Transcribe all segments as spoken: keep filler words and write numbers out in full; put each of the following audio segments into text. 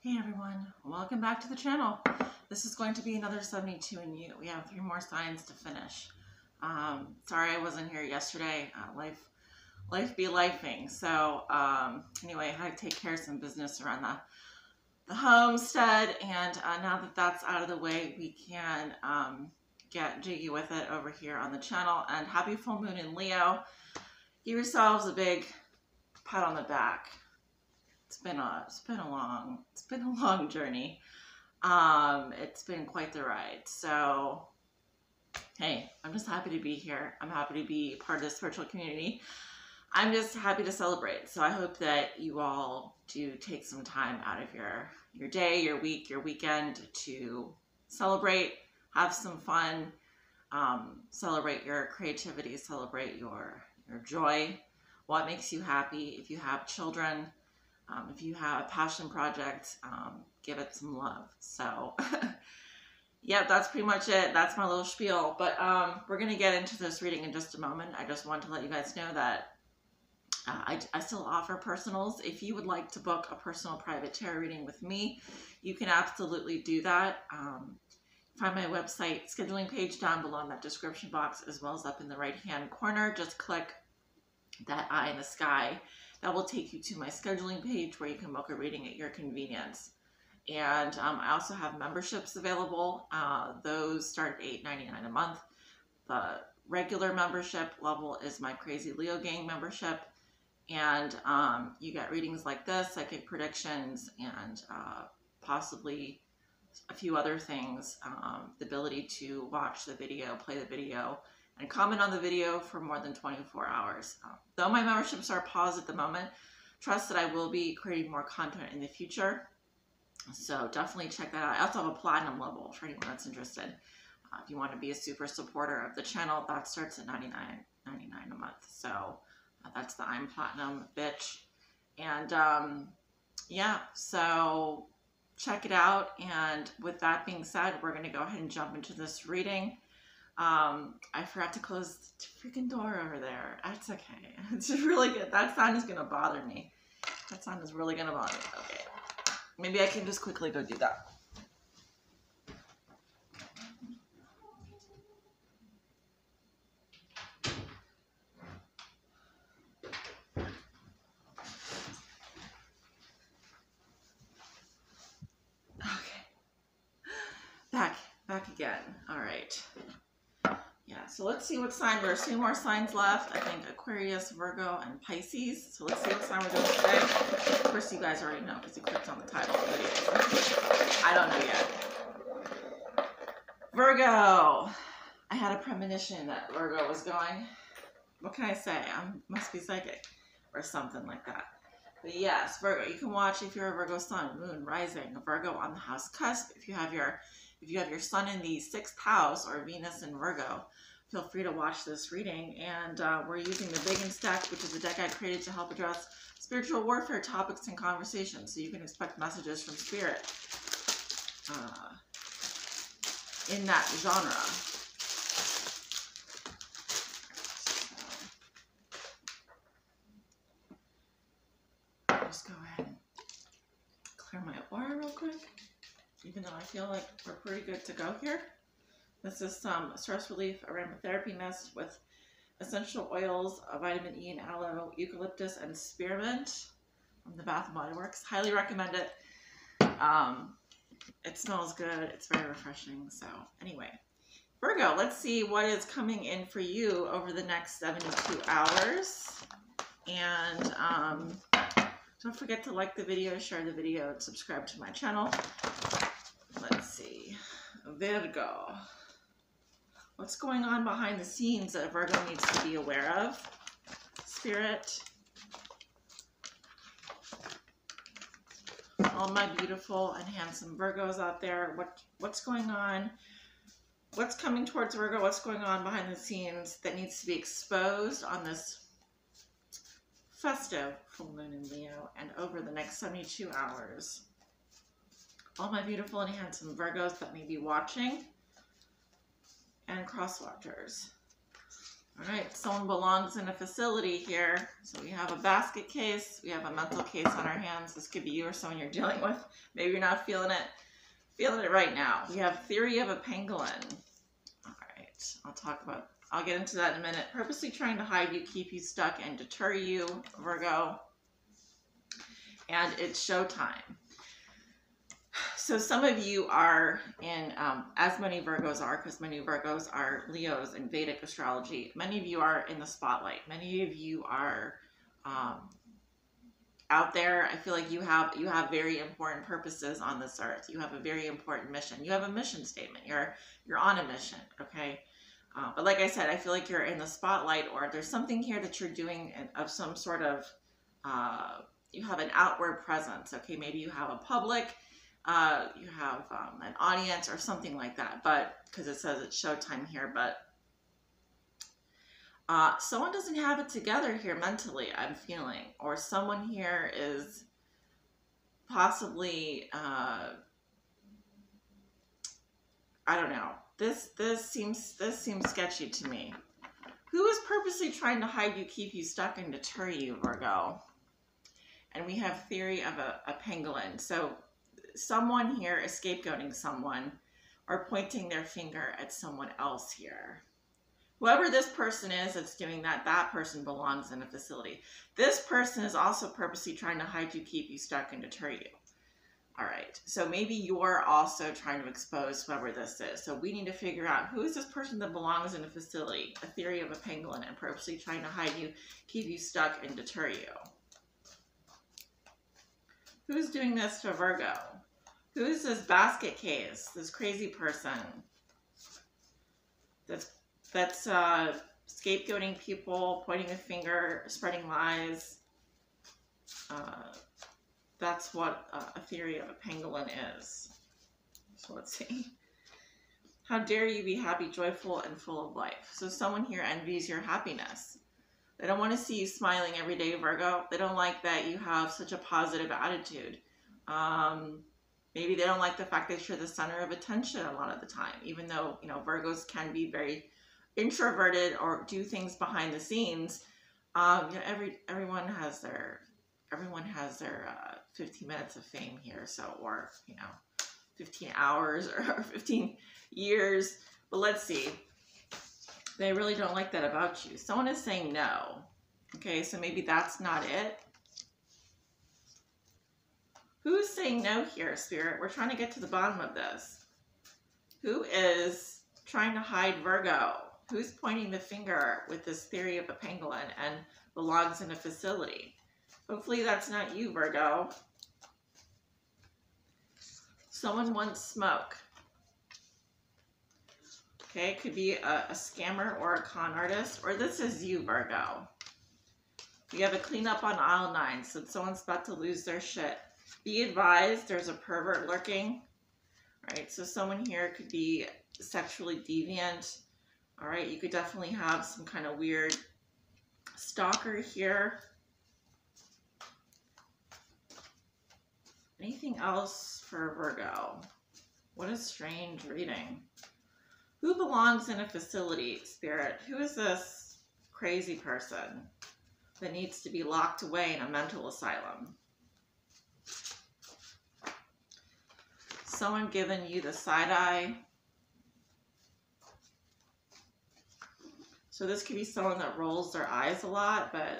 Hey everyone, welcome back to the channel. This is going to be another seventy-two and U. We have three more signs to finish. Um, sorry I wasn't here yesterday. Uh, life life be lifing. So um, anyway, I had to take care of some business around the, the homestead, and uh, now that that's out of the way, we can um, get jiggy with it over here on the channel. And happy full moon in Leo. Give yourselves a big pat on the back. It's been a it's been a long it's been a long journey. Um, it's been quite the ride. So hey, I'm just happy to be here. I'm happy to be part of the spiritual community. I'm just happy to celebrate. So I hope that you all do take some time out of your your day, your week, your weekend to celebrate, have some fun, um, celebrate your creativity, celebrate your your joy, what makes you happy. If you have children, Um, if you have a passion project, um, give it some love. So, yeah, that's pretty much it. That's my little spiel. But um, we're going to get into this reading in just a moment. I just want to let you guys know that uh, I, I still offer personals. If you would like to book a personal private tarot reading with me, you can absolutely do that. Um, find my website scheduling page down below in that description box, as well as up in the right-hand corner. Just click that eye in the sky. That will take you to my scheduling page where you can book a reading at your convenience. And um, I also have memberships available. Uh, those start at eight ninety-nine a month. The regular membership level is my Crazy Leo Gang membership. And um, you get readings like this, psychic predictions, and uh, possibly a few other things. Um, the ability to watch the video, play the video, and comment on the video for more than twenty-four hours. Um, though my memberships are paused at the moment, trust that I will be creating more content in the future. So definitely check that out. I also have a platinum level for anyone that's interested. Uh, if you want to be a super supporter of the channel, that starts at ninety-nine ninety-nine a month. So uh, that's the I'm Platinum bitch. And um, yeah, so check it out. And with that being said, we're going to go ahead and jump into this reading. Um, I forgot to close the freaking door over there. That's okay. It's really good. That sound is going to bother me. That sound is really going to bother me. Okay. Maybe I can just quickly go do that. Okay. Back. Back again. All right. Yeah, so let's see what sign. There are two more signs left. I think Aquarius, Virgo, and Pisces. So let's see what sign we're doing today. Of course, you guys already know because you clicked on the title of the video. I don't know yet. Virgo. I had a premonition that Virgo was going. What can I say? I must be psychic or something like that. But yes, Virgo. You can watch if you're a Virgo sun, moon, rising, Virgo on the house cusp. If you have your If you have your sun in the sixth house or Venus in Virgo, feel free to watch this reading. And uh, we're using the Big and Stack, which is a deck I created to help address spiritual warfare topics and conversations. So you can expect messages from Spirit uh, in that genre. So, I'll just go ahead and clear my aura real quick. Even though I feel like we're pretty good to go here. This is some stress relief aromatherapy mist with essential oils, vitamin E and aloe, eucalyptus, and spearmint from the Bath and Body Works. Highly recommend it. Um, it smells good. It's very refreshing. So anyway, Virgo, let's see what is coming in for you over the next seventy-two hours. And um, don't forget to like the video, share the video, and subscribe to my channel. Let's see. Virgo. What's going on behind the scenes that Virgo needs to be aware of? Spirit. All my beautiful and handsome Virgos out there. What What's going on? What's coming towards Virgo? What's going on behind the scenes that needs to be exposed on this festive full moon in Leo and over the next seventy-two hours? All my beautiful and handsome Virgos that may be watching and cross watchers. All right, someone belongs in a facility here. So we have a basket case. We have a mental case on our hands. This could be you or someone you're dealing with. Maybe you're not feeling it. Feeling it right now. We have theory of a pangolin. All right, I'll talk about, I'll get into that in a minute. Purposely trying to hide you, keep you stuck, and deter you, Virgo. And it's showtime. So some of you are in, um, as many Virgos are, because many Virgos are Leos in Vedic astrology, many of you are in the spotlight. Many of you are um, out there. I feel like you have you have very important purposes on this earth. You have a very important mission. You have a mission statement. You're you're on a mission, okay? Uh, but like I said, I feel like you're in the spotlight, or there's something here that you're doing of some sort of, uh, you have an outward presence, okay? Maybe you have a public, uh, you have um, an audience or something like that, but because it says it's showtime here, but uh, someone doesn't have it together here mentally, I'm feeling, or someone here is possibly, uh, I don't know. This this seems this seems sketchy to me. Who is purposely trying to hide you, keep you stuck, and deter you, Virgo? And we have theory of a, a pangolin. So someone here is scapegoating someone or pointing their finger at someone else here. Whoever this person is that's doing that, that person belongs in a facility. This person is also purposely trying to hide you, keep you stuck, and deter you. All right, so maybe you're also trying to expose whoever this is. So we need to figure out, who is this person that belongs in a facility, a theory of a pangolin, and purposely trying to hide you, keep you stuck, and deter you. Who's doing this to Virgo? Who is this basket case, this crazy person that's, that's uh, scapegoating people, pointing a finger, spreading lies? Uh, That's what uh, a theory of a pangolin is. So let's see. How dare you be happy, joyful, and full of life. So someone here envies your happiness. They don't want to see you smiling every day, Virgo. They don't like that you have such a positive attitude. Um, maybe they don't like the fact that you're the center of attention a lot of the time, even though, you know, Virgos can be very introverted or do things behind the scenes. Um, you know, every everyone has their everyone has their uh, fifteen minutes of fame here, so, or, you know, fifteen hours or fifteen years. But let's see. They really don't like that about you. Someone is saying no. Okay, so maybe that's not it. Who's saying no here, Spirit? We're trying to get to the bottom of this. Who is trying to hide Virgo? Who's pointing the finger with this theory of a pangolin and belongs in a facility? Hopefully that's not you, Virgo. Someone wants smoke. Okay, it could be a, a scammer or a con artist, or this is you, Virgo. You have a cleanup on aisle nine, so someone's about to lose their shit. Be advised, there's a pervert lurking. All right, so someone here could be sexually deviant. All right, you could definitely have some kind of weird stalker here. Anything else for Virgo? What a strange reading. Who belongs in a facility, Spirit? Who is this crazy person that needs to be locked away in a mental asylum? Someone giving you the side eye. So this could be someone that rolls their eyes a lot, but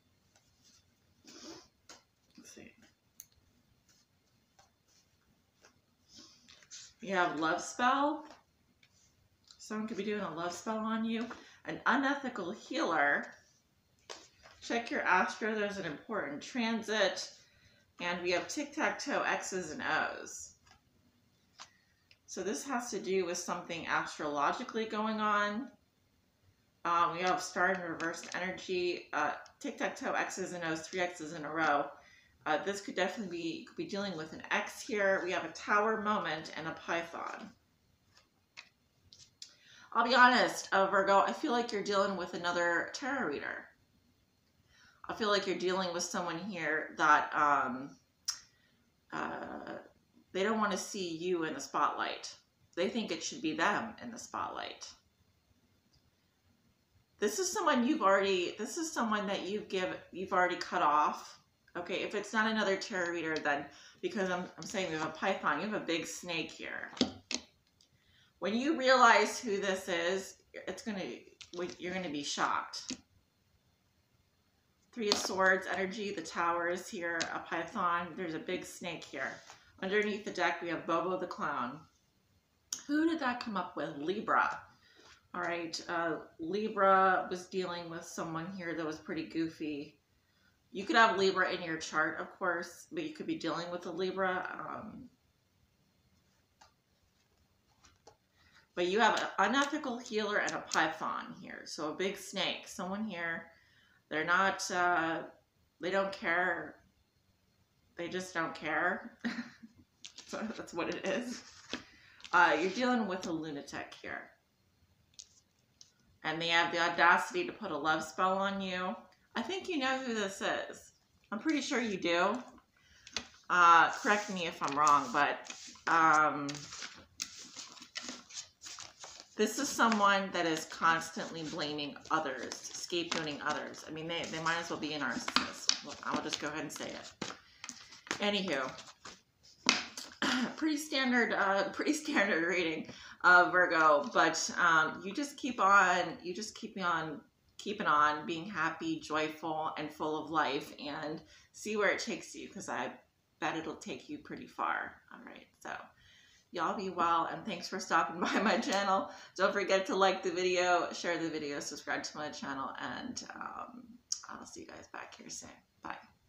let's see. You have love spell. Someone could be doing a love spell on you. An unethical healer. Check your astro. There's an important transit. And we have tic-tac-toe X's and O's. So this has to do with something astrologically going on. Um, we have star and reversed energy. Uh, tic-tac-toe X's and O's, three X's in a row. Uh, this could definitely be, you could be dealing with an X here. We have a tower moment and a python. I'll be honest, uh, Virgo, I feel like you're dealing with another tarot reader. I feel like you're dealing with someone here that um, uh, they don't want to see you in the spotlight. They think it should be them in the spotlight. This is someone you've already, this is someone that you've give, you've already cut off. Okay, if it's not another tarot reader, then because I'm, I'm saying we have a python, you have a big snake here. When you realize who this is, it's going to, you're going to be shocked. Three of Swords energy, the Tower is here, a python, there's a big snake here. Underneath the deck, we have Bobo the Clown. Who did that come up with? Libra. All right, uh, Libra was dealing with someone here that was pretty goofy. You could have Libra in your chart, of course, but you could be dealing with a Libra. Um, but you have an unethical healer and a python here. So a big snake, someone here, they're not, uh, they don't care. They just don't care. So that's what it is. Uh, you're dealing with a lunatic here. And they have the audacity to put a love spell on you. I think you know who this is. I'm pretty sure you do. Uh, correct me if I'm wrong, but um, this is someone that is constantly blaming others, scapegoating others. I mean, they, they might as well be a narcissist. Look, I'll just go ahead and say it. Anywho, pretty standard, uh, pretty standard reading of Virgo, but um, you just keep on, you just keep on, keeping on, being happy, joyful, and full of life, and see where it takes you, because I bet it'll take you pretty far. All right, so y'all be well, and thanks for stopping by my channel. Don't forget to like the video, share the video, subscribe to my channel, and um, I'll see you guys back here soon. Bye.